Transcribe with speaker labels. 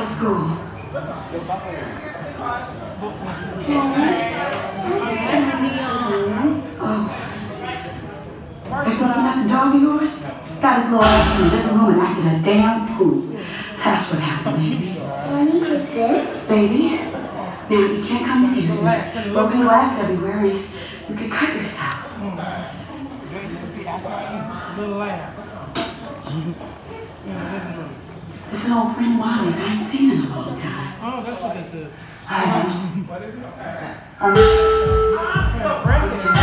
Speaker 1: of school. Oh. They put on that dog of yours? Got his little ass in the living room and acted a damn fool. That's what happened, baby.
Speaker 2: Mommy did this?
Speaker 1: Baby, now you can't come in here. There's broken glass everywhere and you could cut yourself.
Speaker 3: Little ass.
Speaker 1: This is an old friend of Molly's. I ain't seen in a long time.
Speaker 3: Oh, that's what this is.
Speaker 1: What is it?